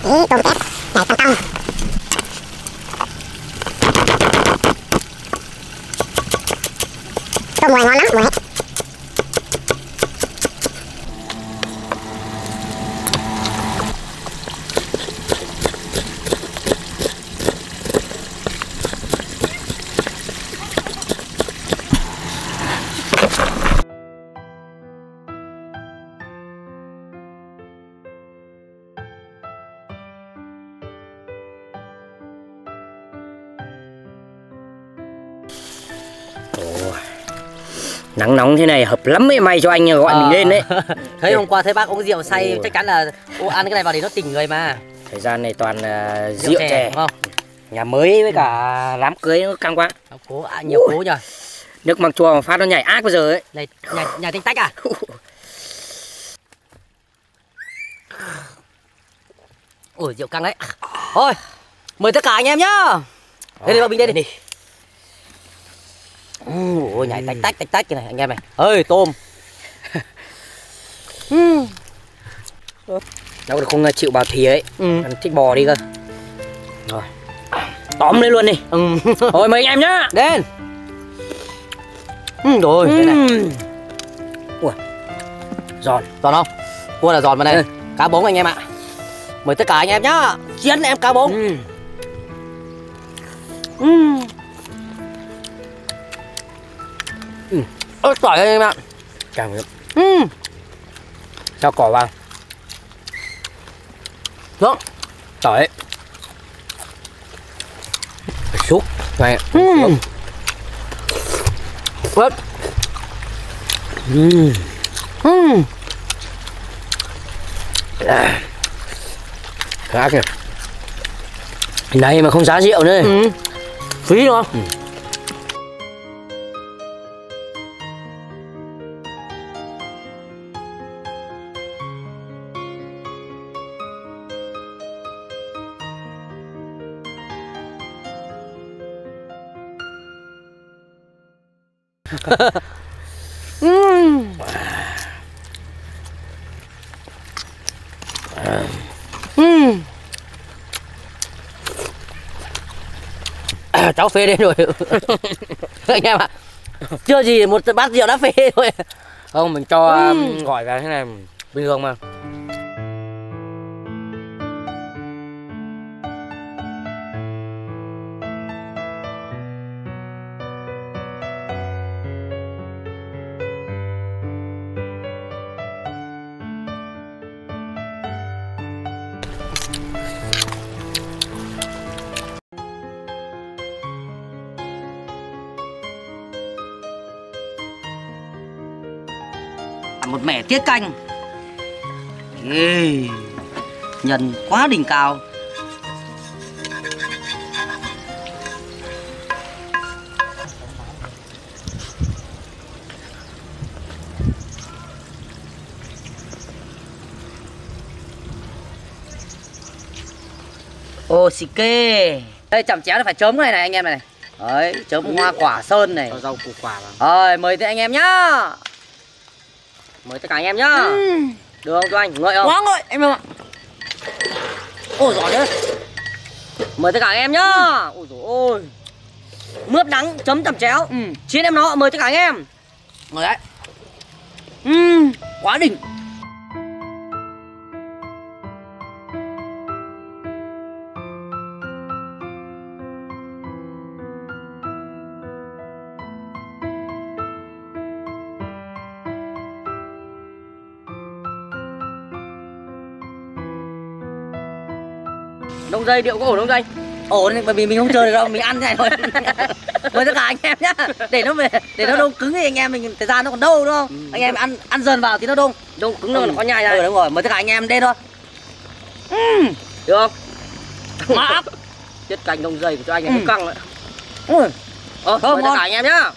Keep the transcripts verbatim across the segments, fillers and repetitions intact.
Ý, tôm tép nhảy tăng tăng. Tôm mùi ngon lắm mùi. Nắng nóng thế này hợp lắm ấy, may cho anh gọi à, mình lên đấy. Thấy hôm qua thấy bác uống rượu say, chắc chắn là ô, ăn cái này vào thì nó tỉnh người mà. Thời gian này toàn uh, rượu, rượu chè, chè. Không? Nhà mới với cả đám cưới nó căng quá. Cố, à, nhiều cố nhờ. Nước măng chua mà phát nó nhảy ác bây giờ ấy. Này, nhà, nhà tinh tách à? Ôi rượu căng đấy. Thôi, mời tất cả anh em nhá. Đây đi vào bình đây đi. Ôi nhảy tách tách tách tách cái này anh em này. Ơi tôm. Nó không chịu bảo thì ấy. Ừ. Ăn thích bò đi cơ. Rồi. Tóm lên luôn đi. Ừ. Thôi mấy anh em nhá. Đến. Ừ, rồi ừ. Đây này. Ui. Giòn. Giòn không? Cua là giòn vào đây. Ừ. Cá bống anh em ạ. Mời tất cả anh em nhá. Chiến em cá bống. Ừ. Ừ. Ừ. Ớt tỏi anh em ạ. Càng được. Ừ. Cho cỏ vào. Được. Tỏi. Xúc. Này. Ừ. Ớt. Ừ. Ừ. À. Khác kìa. Này mà không giá rượu nữa. Ừ. Phí đúng không? Ừ. Uhm. Uhm. À, cháu phê đến rồi. Anh em ạ, chưa gì một bát rượu đã phê rồi. Không, mình cho uhm. gọi vào thế này bình thường mà. Một mẻ tiết canh. Ê, nhân quá đỉnh cao. Ô xì kê. Đây chẩm chéo nó phải chấm cái này này anh em này. Đấy, chấm hoa quả sơn này. Cho rau củ quả vào. Rồi, mời tất anh em nhá. Mời tất cả anh em nhá. Ừ. Được không cho anh? Ngợi không? Quá ngợi em ạ. Ôi giỏi đấy. Mời tất cả anh em nhá. Ừ. Ôi dồi ôi. Mướp đắng chấm chẩm chéo. Ừ. Chiến em nó mời tất cả anh em. Ngồi đấy. Ừ. Quá đỉnh. Đông dây điệu có ổn không dây? Ổn bởi vì mình không chơi được đâu, mình ăn thế này thôi. Mời tất cả anh em nhá. Để nó về để nó đông cứng thì anh em mình thời gian nó còn đâu đúng không? Ừ. Anh em ăn ăn dần vào thì nó đông. Đông cứng đâu ừ. Nó có nhai ra. Ừ đúng rồi, mời tất cả anh em đến thôi. Ừ. Được không? Má. Tiết canh đông dây của cho anh này ừ. Căng đấy. Ừ. Ờ, mời tất cả anh em nhá.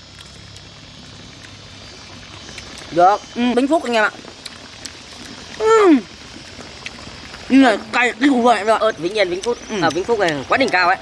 Được. Ừ. Bánh Phúc anh em ạ. Ừ. Như này cay kinh khủng vậy rồi. Ớt Vĩnh Yên Vĩnh Phúc. Ừ. Ở Vĩnh Phúc này quá đỉnh cao ấy.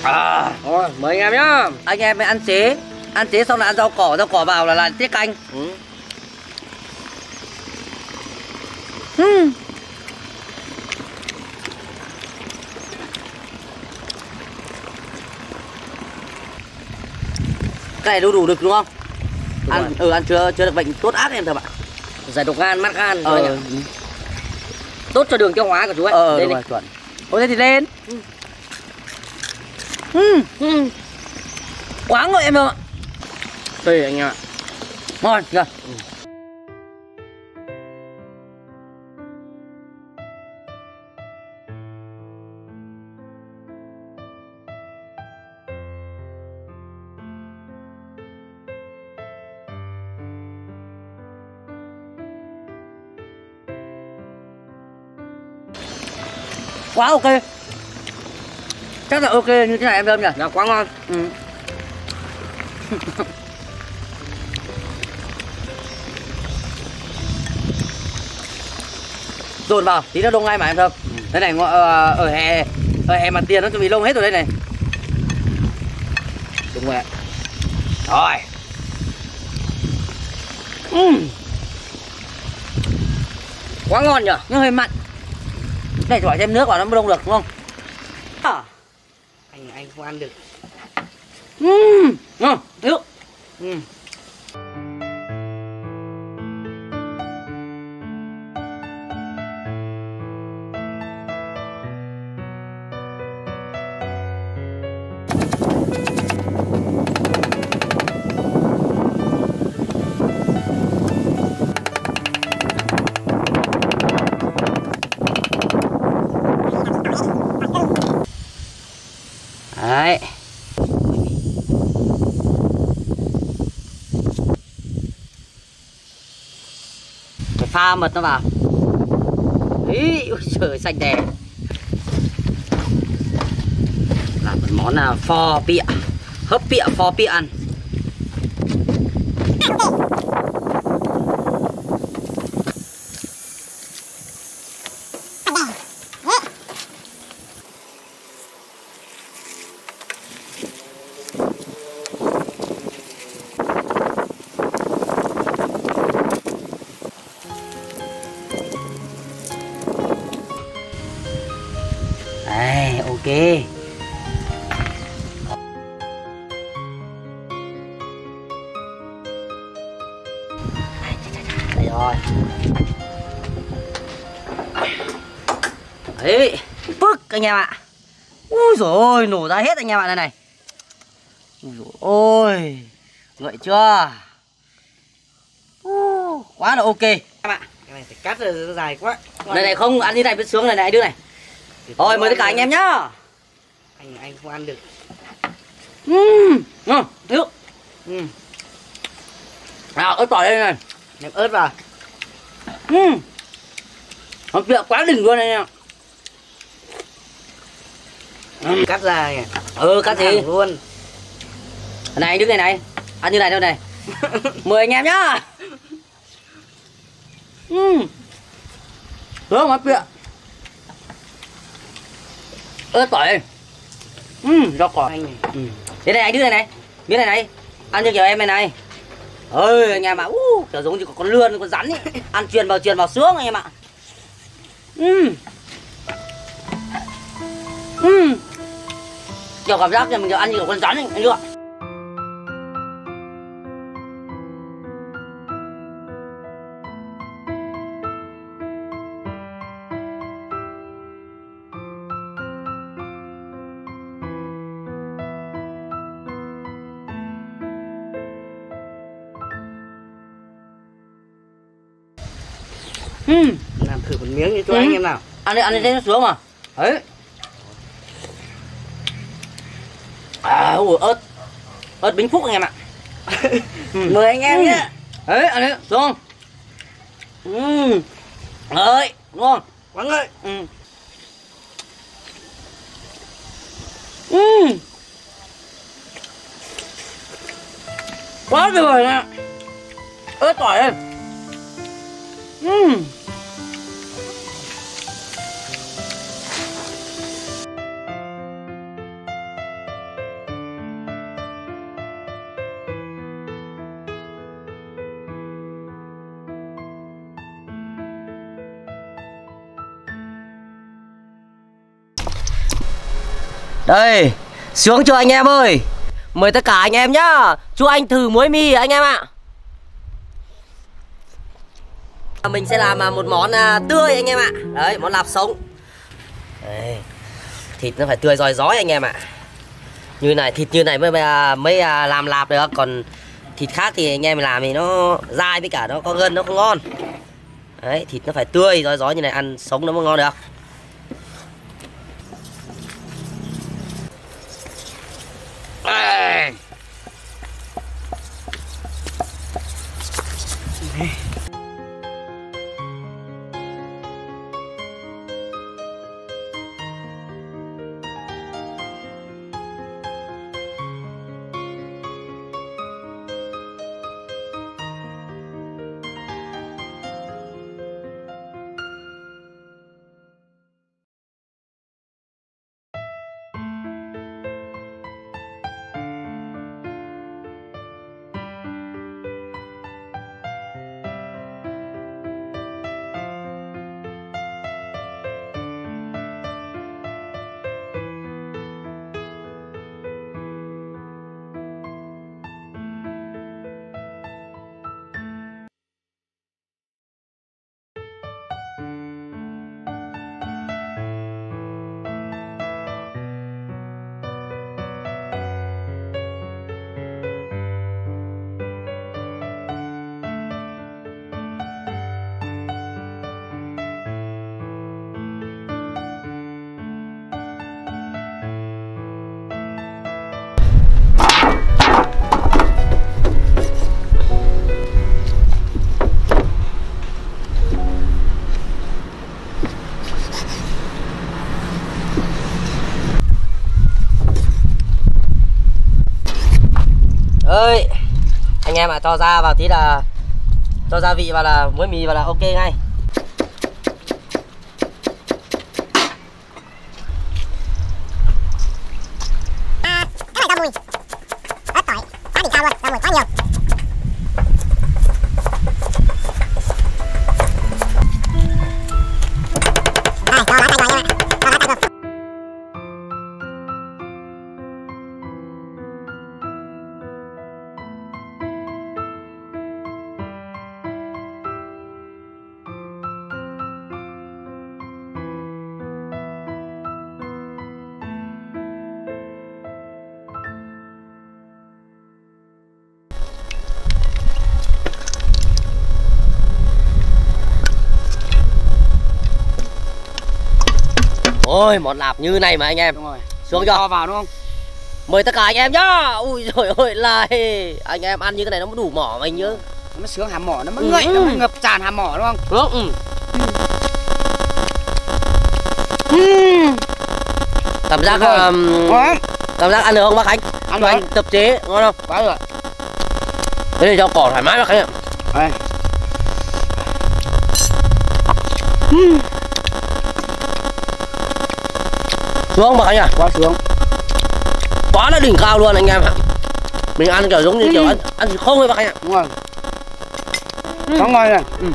À, rồi mời anh em nhá. Anh em mới ăn chế, ăn chế xong là ăn rau cỏ, rau cỏ vào là là tiết canh. Ừ. Hmm. Cái này đủ đủ được đúng không? Đúng ăn rồi. Ừ, ăn chưa chưa được bệnh tốt ác em thưa bạn. Giải độc gan, mát gan. Ờ. Ừ. Tốt cho đường tiêu hóa của chú ấy. Ờ, lên đúng rồi, chuẩn. Thôi thế thì lên. Ừ. Ừ. Ừ. Quá ngon em ơi. Tùy anh em ạ. Ngon chưa? Ừ. Quá ok. Chắc là ok như thế này em Thơm nhỉ? Dạ quá ngon. Ừ. Dồn vào, tí nó đông ngay mà em Thơm. Ừ. Đây này, ở, ở hè ở hè mặt tiền nó chuẩn bị lông hết rồi đây này. Đúng rồi ạ. Rồi. Uhm. Quá ngon nhỉ? Nhưng hơi mặn. Này phải thêm nước vào nó mới đông được đúng không? À. Anh anh không ăn được. Uhm. Ngon, nước. Uhm. Đấy. Phải pha mật nó vào. Ý, ôi trời xanh đè. Làm một món là phò pịa, hấp pịa, phò pịa ăn. Đây, ok. Đây rồi. Đấy, phức anh em ạ. Ui dồi ôi, nổ ra hết anh em ạ đây này. Ui dồi ôi, ngậy chưa? Uh, quá là ok em ạ. Cái này phải cắt rồi, dài quá. Này này không ăn như này biết sướng này này đứa này. Thôi mời tất cả anh em nhá. Anh anh không ăn được. Uhm, ngon, nước. Uhm. Nào ớt tỏi đây này, ném ớt vào. Uhm. Nó tuyệt quá đỉnh luôn anh em. Uhm. Cắt ra kìa. Ừ cắt gì luôn. Này đứa này này, ăn như này thôi này. Mời anh em nhá. Uhm. Được mà tuyệt. Ớt tỏi. Uhm, rau cỏ anh này. Ừ. Thế này anh đứa này này, miếng này này, ăn như kiểu em này này. Ơi anh em ạ, uh, kiểu giống như con lươn, con rắn ấy. Ăn truyền vào truyền vào sướng anh em ạ. Uhm. Uhm. Kiểu cảm giác như mình kiểu ăn như kiểu con rắn ấy, anh chưa ạ? Uhm. Làm thử một miếng đi cho ừ. anh em nào. Ăn đi, ăn đi thấy nó sướng mà. Đấy. À, ủa, ớt. Ớt Vĩnh Phúc anh em ạ. Ừ. Mời anh em ừ. nhé. Đấy, ăn đi, sướng không? Uhm. Đấy, đúng không? Quá ngậy. Ừ. Uhm. Quá tuyệt vời nè. Ớt tỏi đây. Uhm. Đây, xuống cho anh em ơi. Mời tất cả anh em nhá. Cho anh thử muối mì anh em ạ. Mình sẽ làm một món tươi anh em ạ. Đấy, món lạp sống. Đấy. Thịt nó phải tươi rói rói anh em ạ. Như này, thịt như này mới mới làm lạp được. Còn thịt khác thì anh em làm thì nó dai với cả nó có gân nó không ngon. Đấy, thịt nó phải tươi rói rói như này ăn sống nó mới ngon được. Đây. Ơi, anh em ạ, à, cho ra vào tí là cho gia vị vào là muối mì vào là ok ngay. À, cái này rau mùi. Ớt tỏi, cá đỉnh cao luôn, rau mùi quá nhiều. Đây, cho lá chanh vào anh em ạ. Cho lá chanh vào. Ôi, món lạp như này mà anh em. Đúng rồi. Xuống cho vào đúng không? mời tất cả anh em nhá. Ui trời ơi là anh em ăn như cái này nó mới đủ mỏ mà anh nhớ. Nó mới sướng hàm mỏ, nó mới Ừ. ngậy, nó mới ngập tràn hàm mỏ đúng không? Đúng. Ừ. Ừ. Cảm giác Rồi. um, Ngon. cảm giác ăn được không bác Khánh? Ăn Cho được. anh tập chế ngon không? Quá được. Thế thì cho cỏ thoải mái bác Khánh ạ. Đây. Xuống bác Khánh ạ. Quá sướng. Quá là đỉnh cao luôn anh em ạ. Mình ăn kiểu giống như kiểu Ừ. ăn ăn thịt không ấy bác Khánh ạ. Đúng rồi. Nó ngon này. Ừ.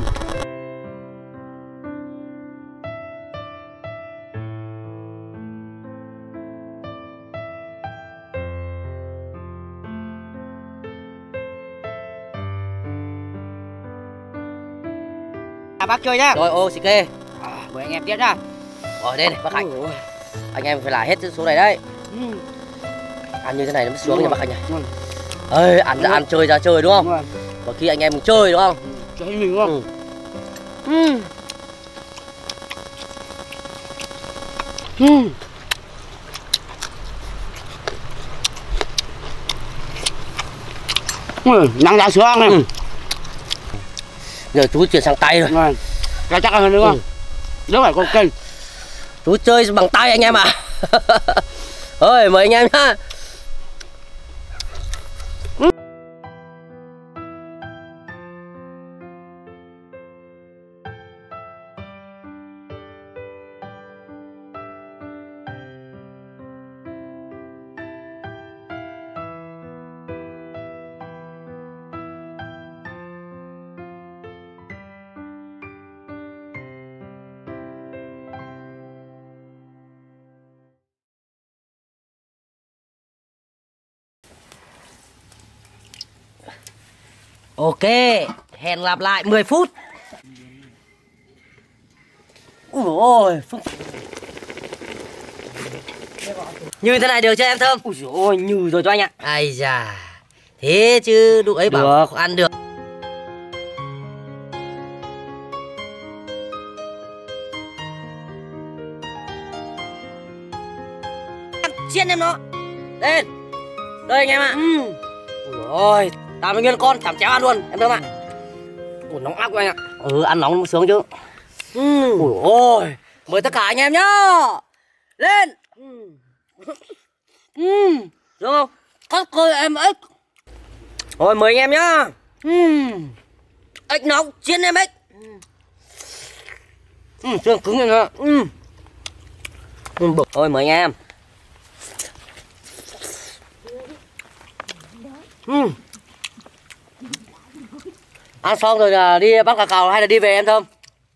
À, bác chơi nhá. Rồi ok. À, mời anh em tiếp nhá. Rồi đây này bác Khánh. Ôi, ôi. Anh em phải là hết số này đấy. Ừ. Ăn như thế này nó mới sướng Đúng nha rồi. bác Khánh ạ. Đúng rồi. Ơi, ăn ra ăn chơi ra chơi đúng Đúng không? rồi. Có khi anh em mình chơi đúng không? Chơi mình đúng không? Ừ. Ừ. Ừ. Ừ, nắng đã sướng này. Ừ. Giờ chú chuyển sang tay rồi. Rồi. Cái chắc hơn đúng không? Ừ. Đỡ phải con kênh. Chú chơi bằng tay anh em ạ. Ơi mời anh em nhá. Ok, hẹn gặp lại mười phút. Ôi ôi, như thế này được chưa em Thơm? Ui dồi ôi, như rồi cho anh ạ. Ai da, thế chứ đụng ấy bảo được. Ăn được. Em chiên em nó. Lên. Đây anh em ạ. Ừ. Ui ôi, tao mới nguyên con chẩm chéo ăn luôn em Thơm ạ. Ui nóng ác của anh ạ. Ừ, ăn nóng sướng chứ. Ừ. Ui ôi, mời tất cả anh em nhá. Lên. Ừ. Ừ. Được không? Cắt coi em ếch. Rồi mời anh em nhá. Ừ. Ếch nóng chiên em ếch. Ừ, xương cứng rồi nữa. Ừ. Ừ. Rồi mời anh em. Ừ. Ăn xong rồi là đi bắt cà cào hay là đi về em Thơm?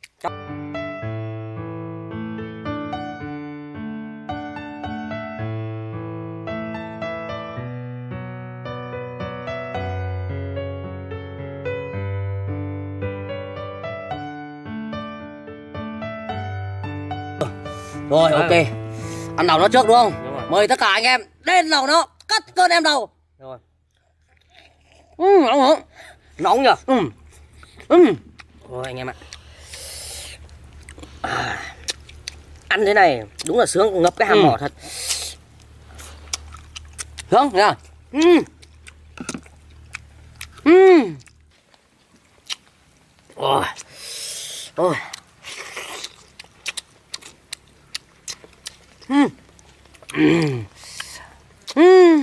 Rồi ok. Ăn đầu nó trước đúng không? Đúng rồi. Mời tất cả anh em lên đầu nó, cắt cơn em đầu. Rồi. Ừ, nóng không? Nóng nhỉ? Ừ. Ừ. Rồi anh em ạ. À, ăn thế này đúng là sướng, ngập cái hàm ừ. mỏ thật. Sướng nhá. Ừ. Ừ. Ôi. Ôi. Ừ. Ừ. Ừ.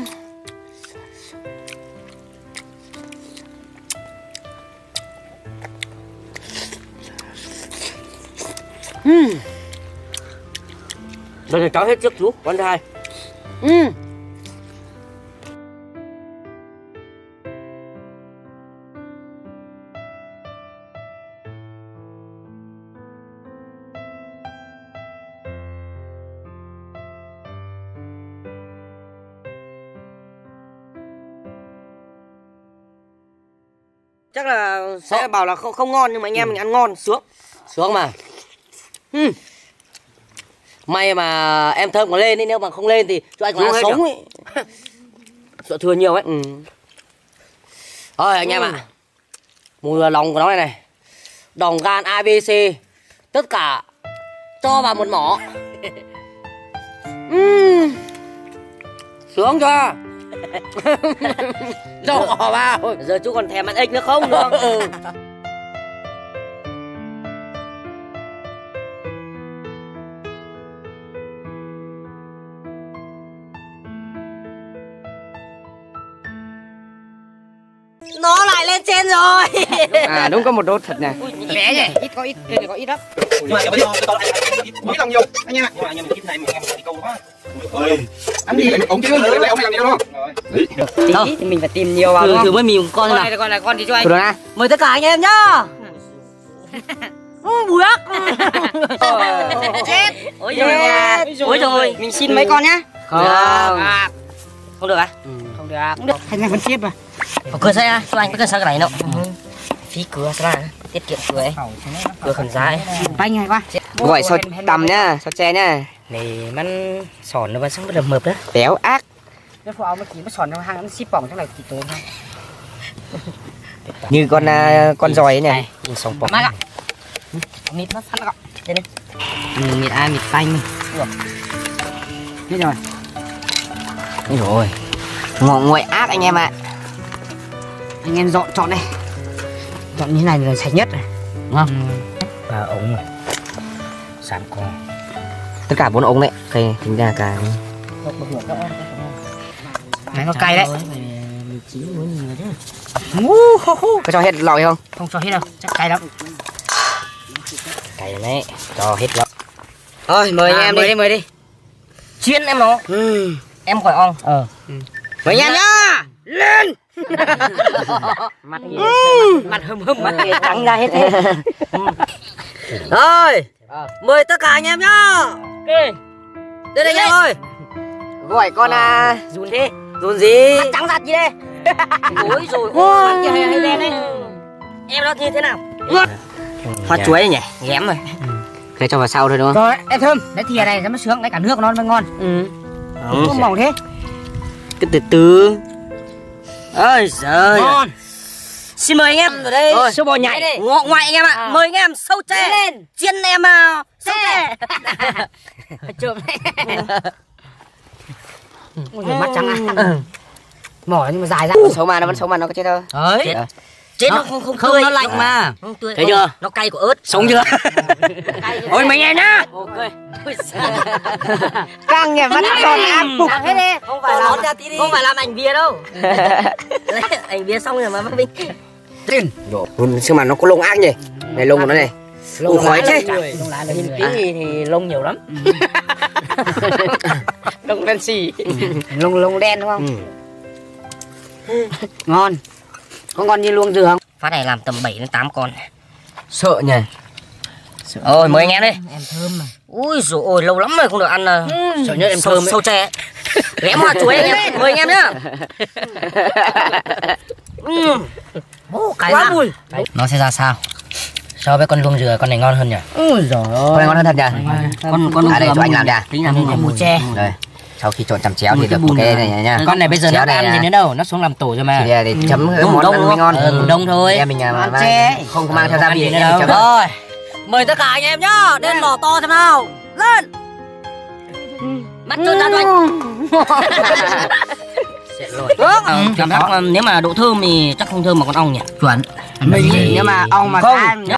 Ừ. Bây giờ cháu hết trước chú, con thứ hai. Ừ. Chắc là sẽ bảo là không, không ngon nhưng mà anh em ừ. mình ăn ngon, sướng. Sướng mà. Ừ. May mà em Thơm có lên ấy, nếu mà không lên thì cho anh còn ăn sống ấy. Sợ thừa nhiều ấy. Ừ. Thôi anh ừ. em ạ. À. Mùi lòng của nó này này. Đồng gan a bê xê tất cả cho vào một mỏ. Ừ. Sướng chưa? Đỏ vào. Giờ chú còn thèm ăn ếch nữa không? Đúng không? Ừ. Nó lại lên trên rồi. À đúng có một đốt thật nè. Bé nhỉ, ít có ít, đây này có ít lắm. Nhưng mà cái to to lại mấy lòng nhiều anh em ạ. Nhưng mà nhưng mà ít này mình em đi câu quá. Ơi. Ăn gì ống chứ, lấy ống làm gì đâu. Rồi. Tí thì mình phải tìm nhiều vào. Thử thử với mình con này. Con này con thì cho anh. Được mời tất cả anh em nhá. Bùi ác. Chết. Ôi rồi nha. Ôi rồi, mình xin mấy con nhá. Không. Không được à? Không được. Không được. Anh em vẫn tiếp à? Có cửa xe à? Cho anh có cần sao cái này đâu. Phí cửa sao là tiết kiệm cửa ấy. Cửa khẩn giá ấy. Bánh hay quá. Gọi sò tầm nhá, sò tre nhá. Nàyมันsòn nó vẫn sáng rất mập đó. Béo ác. Nếu phụ áo mà chỉ có sòn trong hang nó xíp bỏng chắc là chỉ tốn thôi. Như con con giòi ấy này. Sòng bỏng. Mắc ạ. Mịt nó sẵn gọn. Đây đây. Mịt ai mịt xanh. Hết rồi. Ôi rồi. Ngọ nguội ác anh em ạ. Anh em dọn chọn đây. Chọn như này là sạch nhất này. Đúng không? Và ống này. Sàn con. Tất cả bốn ống đấy. Đây tính ra cả. Đấy nó cay đấy. Có cho hết lòi không? Không cho hết đâu, chắc cay lắm. Cay đấy, cho hết lắm. Thôi mời à, anh em mời đi. đi, mời đi. Chiên em nó. Ừ. Em khỏi ong. Ờ. Ừ. Mời anh em nhá. Lên. Mặt gì? Ừ. Mặt hâm hâm mặt gì trắng ra hết hết. Rồi. À. Mời tất cả anh em nhá. Ok. Đây đây anh em ơi. Gọi con à. Dùn thế. Dùn gì? Mặt trắng giặt gì đây? Ôi rồi Ôi, hay hay đen đấy. em nó như thế nào? Hoa chuối nhỉ, ghém rồi. Thế cho vào sau thôi đúng không? Rồi, ê thơm, lấy thìa này nó mới sướng, lấy cả nước nó mới ngon. Ừ. Không mỏng thế. Cứ từ từ. Ôi giời. Ngon. Xin mời anh em ở đây. Siêu bò nhảy đi. Ngọ ngoại anh em ạ. À. Mời anh em sâu tre. Lên. Chiên em vào. Sâu tre. Trộm đấy. Ôi giời, mắt trắng à. Mỏ nhưng mà dài ra. Xấu mà nó vẫn xấu mà nó có chết đâu. Đấy. Chết. Chết nó không không Không, tươi. nó lạnh mà. Không tươi. Thấy chưa? Nó cay của ớt. Sống chưa? Ôi mấy em nhá. Ok. Căng nhỉ, mắt tròn ám. Căng hết đi. Không phải làm không phải làm ảnh bia đâu. Lấy ảnh bia xong rồi mà bác Vinh. Tin. Nhưng mà nó có lông ác nhỉ. Này lông của nó này. Ủa khói chứ. Lông lá là Nhìn người. kỹ thì, thì lông nhiều lắm. Lông đen xì. Lông lông đen đúng không? Ừ. Ngon. Có ngon như luông dừa không? Phát này làm tầm bảy đến tám con. Sợ nhỉ. Ôi mời anh em đi. Em thơm mà. Ui dồi ôi lâu lắm rồi không được ăn là Sợ nhất em sâu, thơm ấy. sâu tre. Ghém hoa chuối anh em. Mời anh em nhá. Ô, cái quá mùi. Nó sẽ ra sao? So với con luông dừa con này ngon hơn nhỉ? Ôi giời Con này ngon hơn thật nhỉ? Con con À đây cho anh làm nha. tính làm như mùi tre. Đây. Sau khi trộn chầm chéo thì Mùi cái được một bùn cái này. này nha. Con này bây giờ nó Chéo này ăn à. gì nữa đâu, nó xuống làm tổ rồi mà. Thì để chấm cái Ngủ món đông ăn đúng mới không? ngon. Ừ, ngủ đông thôi. Em mình à, Ăn mà chè. không có mang theo Không gia ăn vị gì nữa đâu. đâu. Rồi. Mời tất cả anh em nhá, lên lò to xem nào. Lên. Mắt trơn ra thôi. Cảm giác nếu mà độ thơm thì chắc không thơm mà con ong nhỉ. Chuẩn. Mình nếu mà ong mà Không, ăn